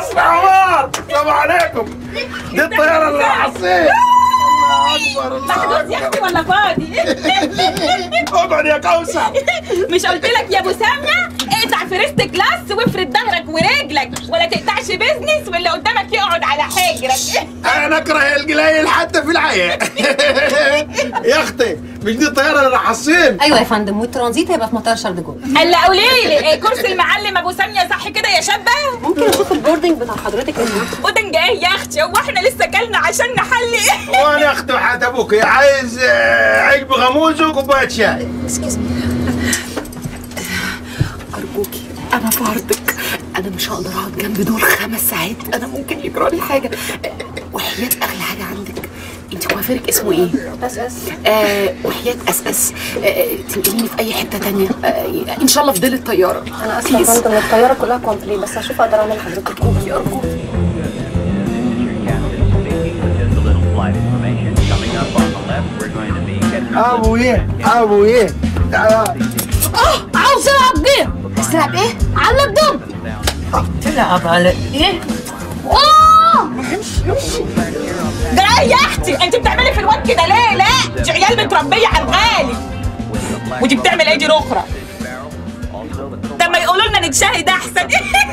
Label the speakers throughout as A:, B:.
A: عمار السلام عليكم. دي الطياره اللي حصيت. الله اكبر الله
B: محجوز يا اختي ولا فاضي؟
A: اقعد يا كوثر.
B: مش قلت لك يا ابو ساميه اقطع فيرست كلاس وافرد ظهرك ورجلك ولا تقطعش بيزنس واللي قدامك يقعد على حجرك.
A: انا اكره القليل حتى في الحياه. يا اختي مش دي الطياره اللي حصين؟
C: ايوه يا فندم، والترانزيت هيبقى في مطار شارل دي جول.
B: هلا قولي لي كرسي المعلم ابو ساميه صح كده يا شابه؟
C: ممكن اشوف البوردنج بتاع حضرتك هنا؟
B: بودنج ايه يا اختي؟ هو احنا لسه كلنا عشان نحلي؟
A: وانا يا اختي وحياة ابوك عايز عيش بغموز وكوبايه شاي.
C: ارجوكي انا في عرضك، انا مش هقدر اقعد جنب دول 5 ساعات، انا ممكن يجرى لي حاجه. وحياه اغلى حاجه عندك، انت كوافيرك اسمه ايه؟ اس وحياه اس تنقليني في اي حته تانية، ان شاء الله في ظل الطياره.
D: انا اسفه يا فندم الطياره كلها كومبلي، بس هشوف اقدر اعمل لحضرتك ايه.
C: ارجوكي.
A: ابويه
B: عاوز العب جيم. تلعب ايه؟ على الدم.
C: تلعب على ايه؟
B: ده يا اختي انت بتعملي في الواد كده ليه؟ لا دي عيال متربيه على الغالي. ودي بتعمل ايه دي الاخرى؟ ده ما يقولوا لنا نتشاهد احسن.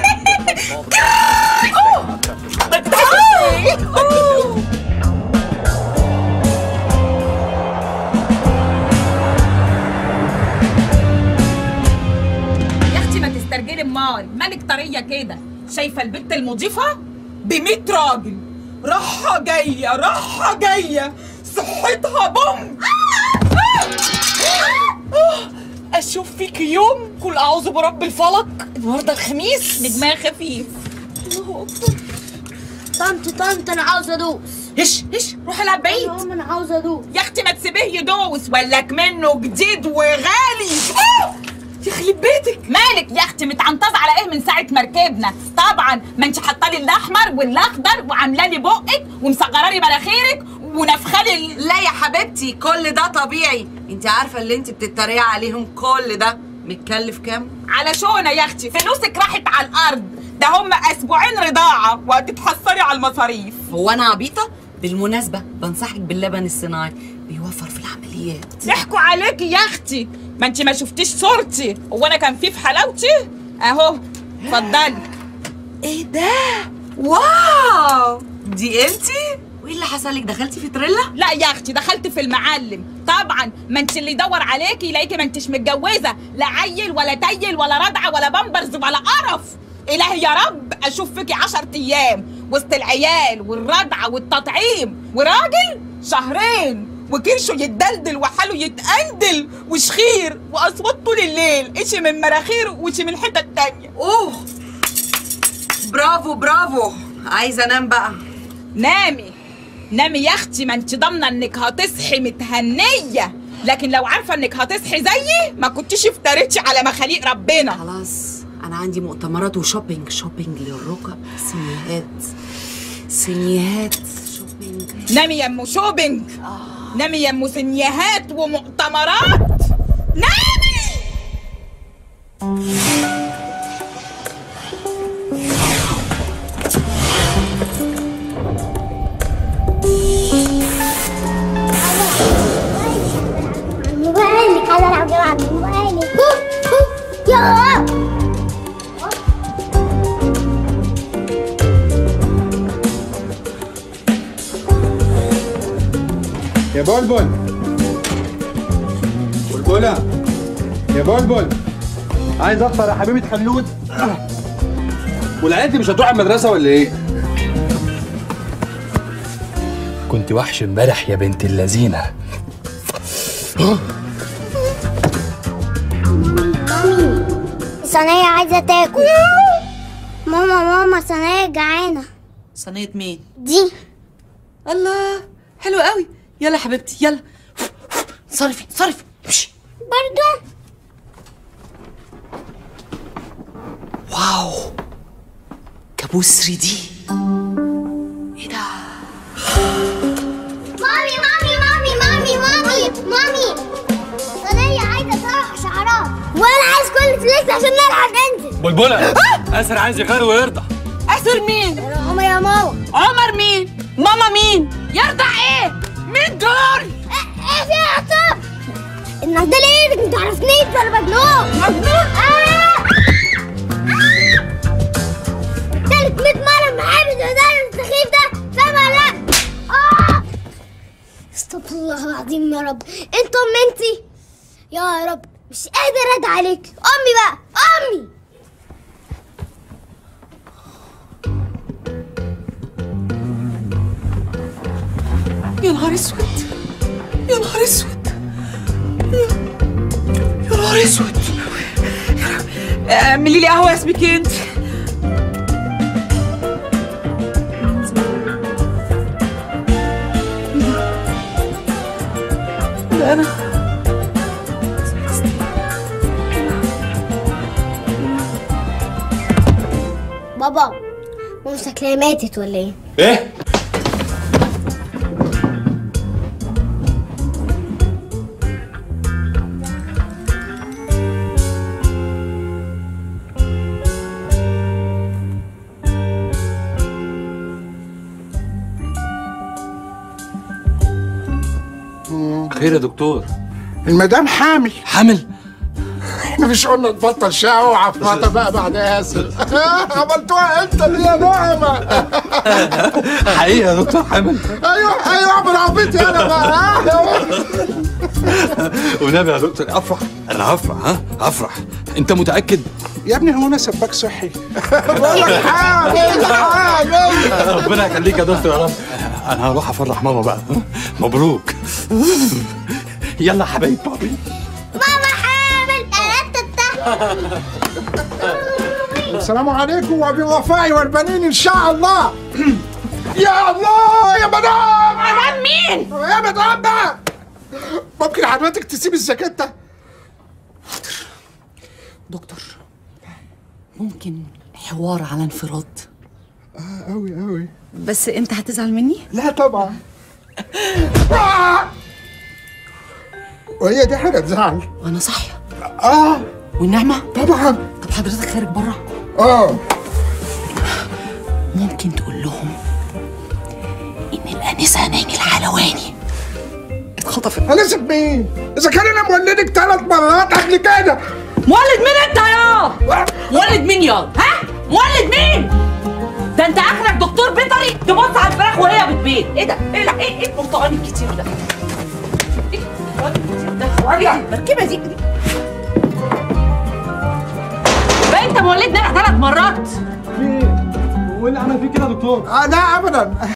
B: يا اختي ما تسترجلي امال مالك طريه كده. شايفه البت المضيفه ب100 راجل راحه جايه راحه جايه صحتها بوم. اشوف فيك يوم كل اعوذ برب الفلق. النهارده الخميس بدماغ خفيف. الله اكبر.
D: طنط انا عاوزه ادوس.
B: هش روح العب بعيد.
D: ماما انا عاوزه ادوس.
B: يا اختي ما تسيبيه يدوس ولك منه جديد وغالي. يخرب بيتك. مالك يا اختي متعنطزه على ايه من ساعه ما ركبنا؟ طبعا ما انت حاطالي الاحمر والاخضر وعاملالي بقك ومصغرالي مناخيرك ونفخالي.
C: لا يا حبيبتي كل ده طبيعي، انت عارفه اللي انت بتتريقي عليهم كل ده متكلف كام؟
B: على شونا يا اختي فلوسك راحت على الارض. ده هم اسبوعين رضاعه وهتتحسري على المصاريف.
C: هو انا عبيطه؟ بالمناسبه بنصحك باللبن الصناعي بيوفر في العمليات.
B: ضحكوا عليكي يا اختي، ما انت ما شفتيش صورتي. هو انا كان في حلاوتي اهو. اتفضلي.
C: ايه ده؟ واو دي انتي؟ وايه اللي حصل لك؟ دخلتي في تريلا؟
B: لا يا اختي دخلت في المعلم. طبعا ما انت اللي يدور عليكي يلاقيكي ما انتش متجوزه لا عيل ولا تيل ولا رضعه ولا بامبرز ولا قرف. الهي يا رب اشوف فيكي 10 ايام وسط العيال والرضعه والتطعيم وراجل 2 وكرشه يتدلدل وحاله يتقندل وشخير واصوات طول الليل اشي من مراخير وشي من الحته التانيه.
C: اوه برافو برافو. عايزه انام بقى.
B: نامي نامي يا اختي، ما انت ضامنه انك هتصحي متهنيه، لكن لو عارفه انك هتصحي زيي ما كنتيش افتريتي على مخاليق ربنا.
C: خلاص انا عندي مؤتمرات وشوبينج للركب. سنيهات شوبينج.
B: نامي يا ام شوبينج. نامي يا ام سنيهات ومؤتمرات. نامي.
D: موبايلك عايزه العب جوه على موبايلك. يلا
A: يا بلبل. بلبلة يا بلبل، عايز افطر يا حبيبه خلود. والعيال دي مش هتروح المدرسه ولا ايه؟
E: كنت وحش امبارح يا بنت اللذينه.
D: مامي صنايع عايزه تاكل. ماما صنايع جعانه.
C: صينيه مين؟
D: دي.
C: الله حلو قوي. يلا حبيبتي يلا صرفي
D: برضو.
C: واو كابوس 3D. ايه ده؟
D: مامي صنايع عايزه تروح شعرات وانا عايز كل فلوس عشان نلحق ننزل.
E: بلبلة اسر عايز يغير ويرضع.
B: اسر دكتور مين؟
F: عمر يا ماما.
B: عمر مين؟ ماما مين؟ يرضع ايه؟ مين دول؟
F: ايه في يا عصام؟ النهارده ليه؟ انت عرفتنيش ولا مجنون؟
B: مجنون؟
F: تالت 100 مرة معايا بالمدرب السخيف ده، فاهم ولا لا؟ استغفر الله العظيم يا رب، انت انتي يا رب مش قادر ادعي عليك. امي بقى، امي.
C: يا نهار اسود، يا نهار اسود، يا نهار اسود. اعملي لي قهوه اسمك انت. لا انا
F: بابا ماما شكلها ماتت ولا ايه؟
A: ايه؟
E: خير يا دكتور؟
A: المدام حامل.
E: حامل؟
A: احنا مش قلنا نبطل شقة وعفرطة بقى بعد ياسر؟ عملتوها امتى دي يا نعمة؟
E: حقيقة يا دكتور حامل؟
A: ايوه اعمل عبيطي انا بقى.
E: ونبي يا دكتور افرح. انا هفرح. هفرح. انت متأكد؟
A: يا ابني هو انا سباك صحي؟ بقول لك حامل.
E: ربنا يخليك يا دكتور يا رب. انا هروح افرح ماما بقى. مبروك. يلا يا حبايب بابي.
F: ماما حامل.
A: السلام عليكم وبالوفاء والبنين ان شاء الله. يا الله يا مدام.
B: مدام مين؟
A: يا مدام بقى، ممكن حضرتك تسيب الزكاة؟
C: دكتور، ممكن حوار على انفراد؟
A: أوي.
C: بس انت هتزعل مني؟
A: لا طبعا. وهي دي حاجة تزعل؟
C: وانا صاحية. والنعمة؟
A: طبعا.
C: طب حضرتك خارج بره؟ ممكن تقول لهم ان الانسة ناجي الحلواني اتخطفت.
A: أنسة مين؟ إذا كان أنا مولدك 3 مرات قبل كده.
C: مولد مين انت يا؟ مولد مين يا؟ ها؟ مولد مين؟ ده انت اخرك دكتور بيطري تبص على الفراخ وهي بتبيض. ايه ده؟ ايه البرتقال الكتير ده؟ ايه البرتقال الكتير ده؟ وريها المركبة دي. بقى انت مولدني انا 3 مرات.
E: وايه اللي عمل فيك كده يا دكتور؟
A: لا أبدا،